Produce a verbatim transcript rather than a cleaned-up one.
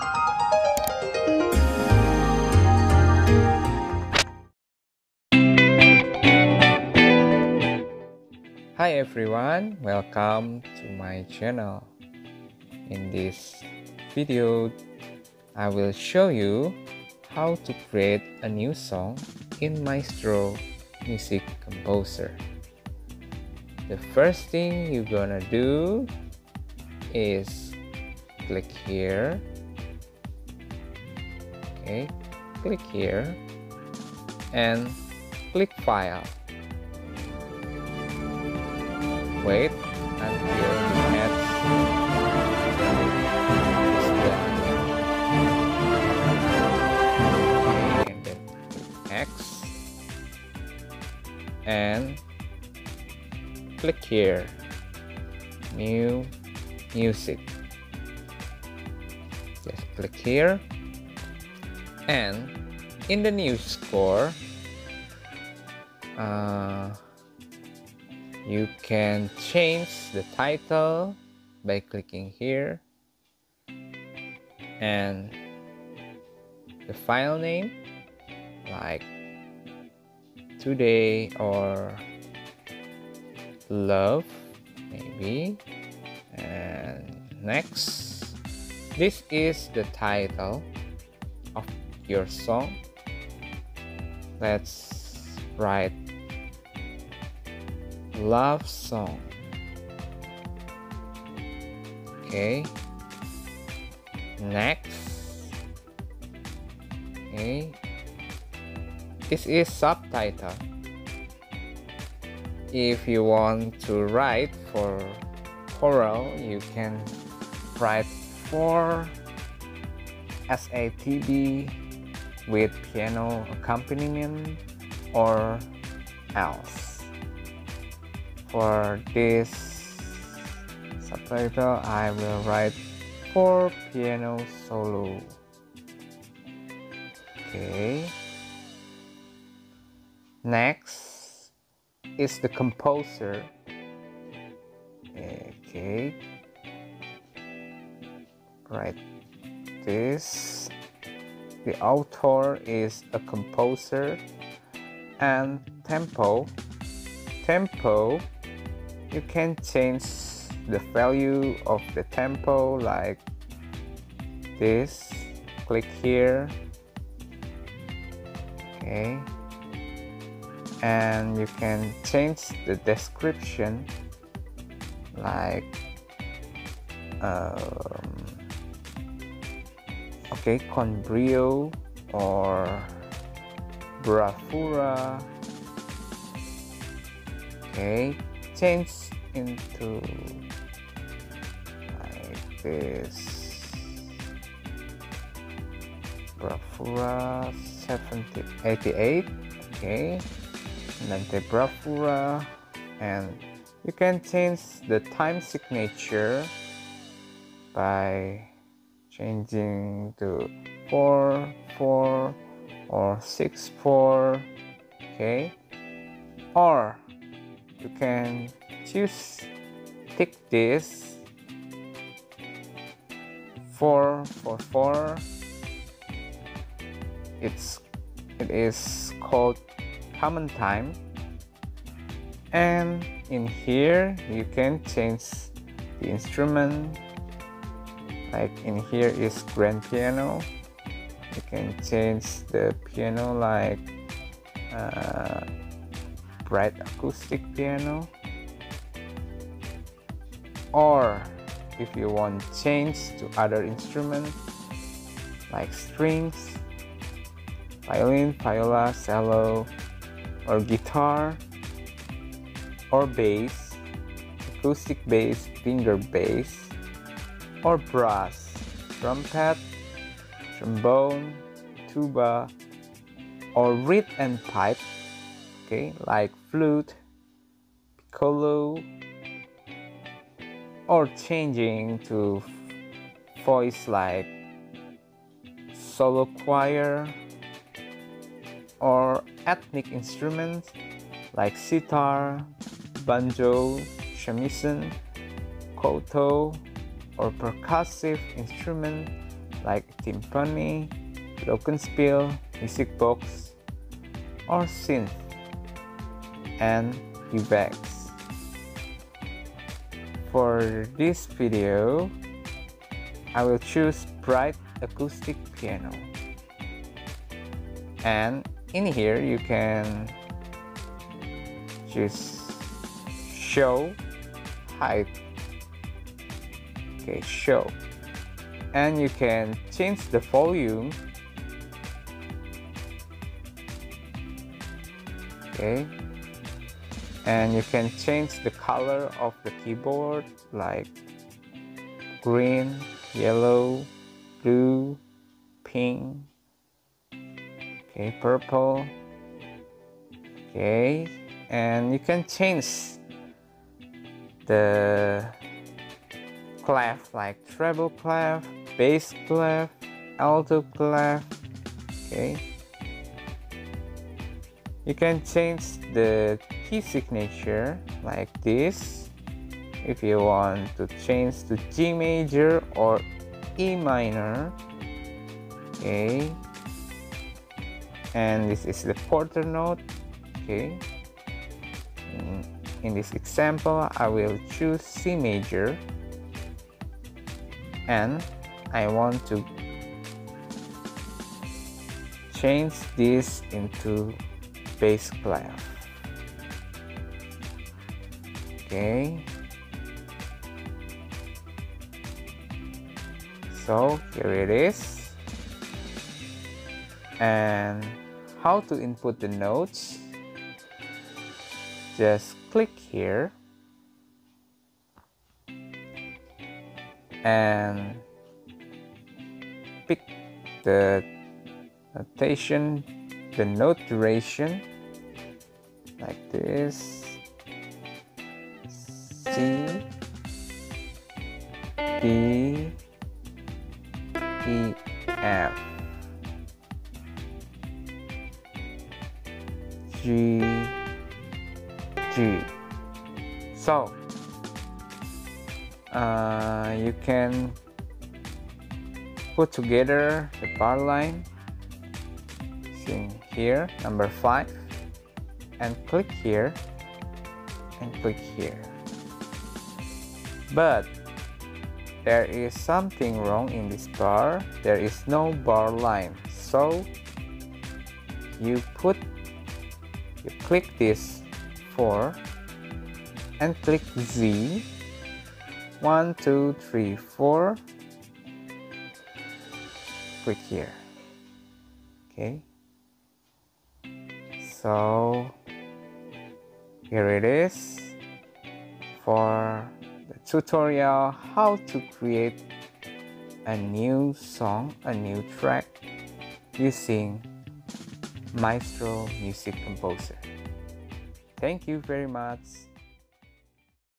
Hi everyone, welcome to my channel. In this video, I will show you how to create a new song in Maestro Music Composer. The first thing you're gonna do is click here. Okay, click here and click File. Wait until the ads is done. Okay, and then X and click here, New Music. Just click here, and in the new score, uh, you can change the title by clicking here, and the file name like Today or Love maybe, and next, this is the title of your song. Let's write Love Song. Okay, next. Okay, this is subtitle. If you want to write for choral, you can write for S A T B with piano accompaniment or else. For this subtitle, I will write for piano solo. Okay. Next is the composer. Okay. Write this. The author is a composer, and tempo. Tempo. You can change the value of the tempo like this. Click here. Okay, and you can change the description like um, okay, con brio or bravura. Okay, change into like this, bravura seventy eighty-eight. Okay, Nante bravura, and you can change the time signature by changing to four four or six four. Okay, or you can choose tick this four four four. It's it is called common time, and in here you can change the instrument. Like in here is grand piano. You can change the piano like uh, bright acoustic piano, or if you want to change to other instruments like strings, violin, viola, cello, or guitar, or bass, acoustic bass, finger bass, or brass, trumpet, trombone, tuba, or reed and pipe. Okay, like flute, piccolo, or changing to voice like solo choir, or ethnic instruments like sitar, banjo, shamisen, koto, or percussive instrument like timpani, glockenspiel, music box, or synth, and effects. For this video, I will choose bright acoustic piano, and in here you can choose show height. Okay, show, and you can change the volume. Okay, and you can change the color of the keyboard, like green, yellow, blue, pink, okay, purple. Okay, and you can change the clef, like treble clef, bass clef, alto clef. Okay, you can change the key signature like this if you want to change to G major or E minor. Okay, and this is the quarter note. Okay, in, in this example I will choose C major, and I want to change this into bass clef. Okay, so here it is. And how to input the notes? Just click here and pick the notation, the note duration, like this: C, D, E, F, G, G. So uh, you can put together the bar line in here, number five, and click here and click here. But there is something wrong in this bar. There is no bar line, so you put you click this four and click Z, one, two, three, four, click here. Okay, so here it is for the tutorial how to create a new song, a new track using Maestro Music Composer. Thank you very much.